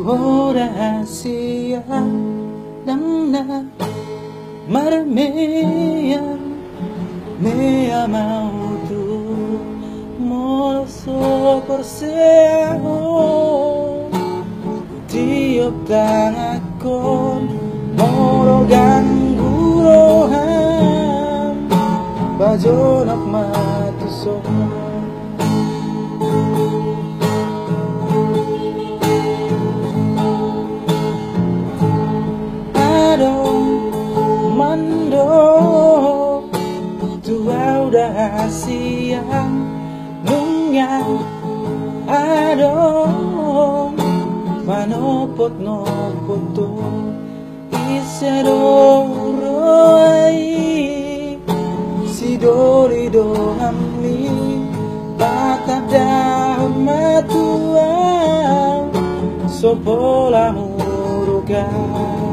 rahasia ng na maramihan may amau tu moloso korseho tiup tanganku morogan gurohan bajonak matusok siang nungyang adong manopot-nopot to iseroroi sidorido amli patah daun matuang sopola murugan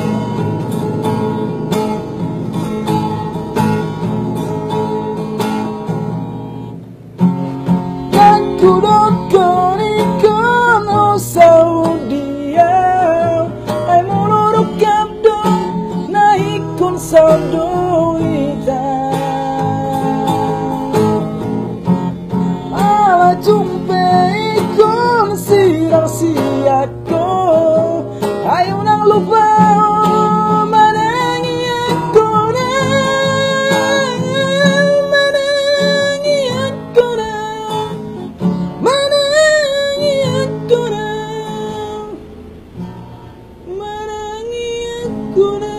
ala jumpe ikon siang siako ayo nang lupa menangi aku menangi aku menangi aku menangi aku